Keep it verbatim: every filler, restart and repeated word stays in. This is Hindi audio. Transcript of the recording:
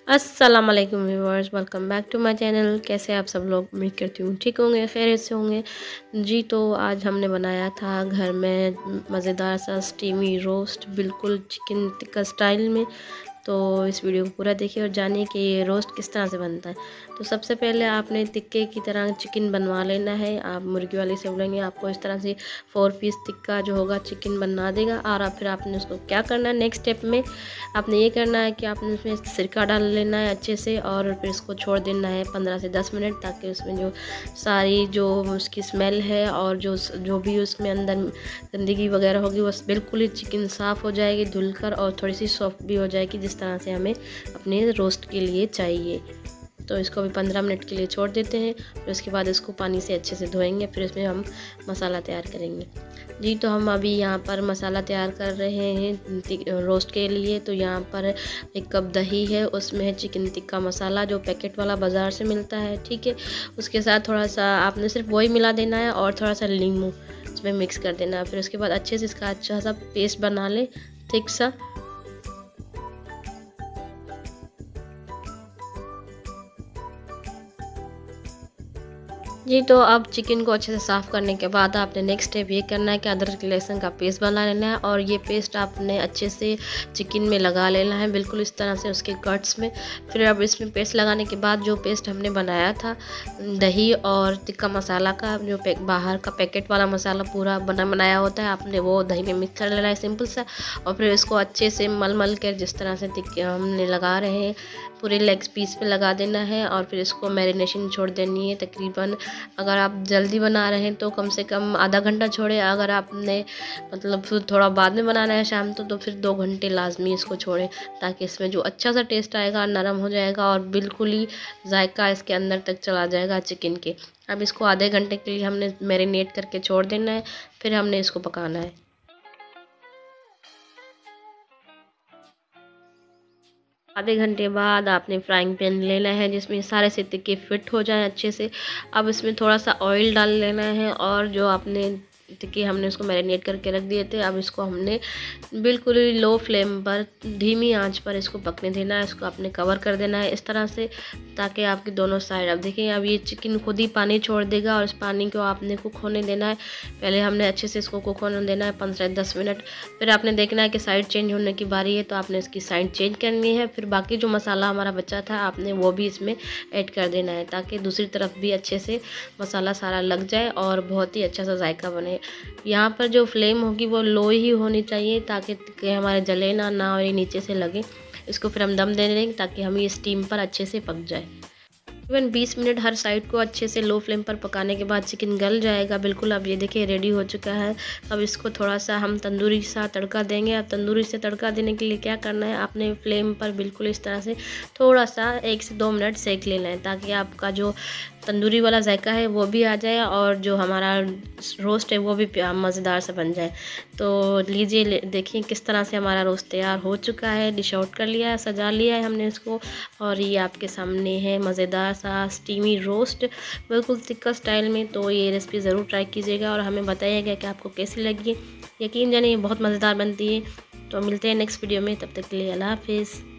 अस्सलाम वालेकुम viewers, welcome back to my channel. कैसे आप सब लोग? उम्मीद करती हूँ ठीक होंगे, खैरियत से होंगे जी। तो आज हमने बनाया था घर में मज़ेदार सा स्टीमी रोस्ट, बिल्कुल चिकन टिक्का स्टाइल में। तो इस वीडियो को पूरा देखिए और जानिए कि ये रोस्ट किस तरह से बनता है। तो सबसे पहले आपने टिक्के की तरह चिकन बनवा लेना है। आप मुर्गी वाले से बोलेंगे, आपको इस तरह से फोर पीस टिक्का जो होगा चिकन बना देगा। और आप फिर आपने उसको क्या करना है, नेक्स्ट स्टेप में आपने ये करना है कि आपने उसमें सिरका डाल लेना है अच्छे से, और फिर इसको छोड़ देना है पंद्रह से दस मिनट, ताकि उसमें जो सारी जो उसकी स्मेल है और जो जो भी उसमें अंदर गंदगी वगैरह होगी वो बिल्कुल ही चिकन साफ़ हो जाएगी धुलकर, और थोड़ी सी सॉफ्ट भी हो जाएगी जिस तरह से हमें अपने रोस्ट के लिए चाहिए। तो इसको भी पंद्रह मिनट के लिए छोड़ देते हैं। फिर उसके बाद इसको पानी से अच्छे से धोएंगे, फिर इसमें हम मसाला तैयार करेंगे जी। तो हम अभी यहाँ पर मसाला तैयार कर रहे हैं रोस्ट के लिए। तो यहाँ पर एक कप दही है, उसमें है चिकन टिक्का मसाला जो पैकेट वाला बाज़ार से मिलता है, ठीक है। उसके साथ थोड़ा सा आपने सिर्फ वही मिला देना है और थोड़ा सा नींबू इसमें मिक्स कर देना है। फिर उसके बाद अच्छे से इसका अच्छा सा पेस्ट बना ले, थिक सा। जी, तो अब चिकन को अच्छे से साफ़ करने के बाद आपने नेक्स्ट स्टेप ये करना है कि अदरक लहसुन का पेस्ट बना लेना है, और ये पेस्ट आपने अच्छे से चिकन में लगा लेना है, बिल्कुल इस तरह से उसके कट्स में। फिर अब इसमें पेस्ट लगाने के बाद जो पेस्ट हमने बनाया था दही और टिक्का मसाला का, जो बाहर का पैकेट वाला मसाला पूरा बना बनाया होता है, आपने वो दही में मिक्स कर लेना है सिंपल सा। और फिर इसको अच्छे से मल मल कर जिस तरह से टिक्के हमने लगा रहे हैं पूरे लेग पीस पे लगा देना है, और फिर इसको मैरिनेशन छोड़ देनी है तकरीबन। अगर आप जल्दी बना रहे हैं तो कम से कम आधा घंटा छोड़े, अगर आपने मतलब फिर थोड़ा बाद में बनाना है शाम तो तो फिर दो घंटे लाजमी इसको छोड़ें, ताकि इसमें जो अच्छा सा टेस्ट आएगा, नरम हो जाएगा और बिल्कुल ही जायका इसके अंदर तक चला जाएगा चिकन के। अब इसको आधे घंटे के लिए हमने मैरिनेट करके छोड़ देना है, फिर हमने इसको पकाना है। आधे घंटे बाद आपने फ्राइंग पैन लेना है जिसमें सारे से टिक्के फिट हो जाएं अच्छे से। अब इसमें थोड़ा सा ऑयल डाल लेना है, और जो आपने टिक्के हमने उसको मैरिनेट करके रख दिए थे, अब इसको हमने बिल्कुल ही लो फ्लेम पर धीमी आंच पर इसको पकने देना है। इसको आपने कवर कर देना है इस तरह से, ताकि आपकी दोनों साइड, अब देखिए अब ये चिकन खुद ही पानी छोड़ देगा, और इस पानी को आपने कुक होने देना है। पहले हमने अच्छे से इसको कुक होने देना है पंद्रह दस मिनट। फिर आपने देखना है कि साइड चेंज होने की बारी है, तो आपने इसकी साइड चेंज करनी है। फिर बाकी जो मसाला हमारा बचा था आपने वो भी इसमें ऐड कर देना है, ताकि दूसरी तरफ भी अच्छे से मसाला सारा लग जाए और बहुत ही अच्छा सा जायका बने। यहाँ पर जो फ्लेम होगी वो लो ही होनी चाहिए, ताकि हमारे जले ना ना और ये नीचे से लगे। इसको फिर हम दम दे देंगे ताकि हम ये स्टीम पर अच्छे से पक जाए। तकरीबन बीस मिनट हर साइड को अच्छे से लो फ्लेम पर पकाने के बाद चिकन गल जाएगा बिल्कुल। अब ये देखिए रेडी हो चुका है। अब इसको थोड़ा सा हम तंदूरी सा तड़का देंगे। अब तंदूरी से तड़का देने के लिए क्या करना है, आपने फ्लेम पर बिल्कुल इस तरह से थोड़ा सा एक से दो मिनट सेक लेना है, ताकि आपका जो तंदूरी वाला जायका है वो भी आ जाए और जो हमारा रोस्ट है वो भी मज़ेदार सा बन जाए। तो लीजिए, देखिए किस तरह से हमारा रोस्ट तैयार हो चुका है। डिश आउट कर लिया है, सजा लिया है हमने इसको, और ये आपके सामने है मज़ेदार सा स्टीमी रोस्ट बिल्कुल टिक्का स्टाइल में। तो ये रेसिपी ज़रूर ट्राई कीजिएगा और हमें बताइएगा कि आपको कैसी लगी। यकीन जानिए ये बहुत मज़ेदार बनती है। तो मिलते हैं नेक्स्ट वीडियो में, तब तक के लिए अल्लाह हाफिज़।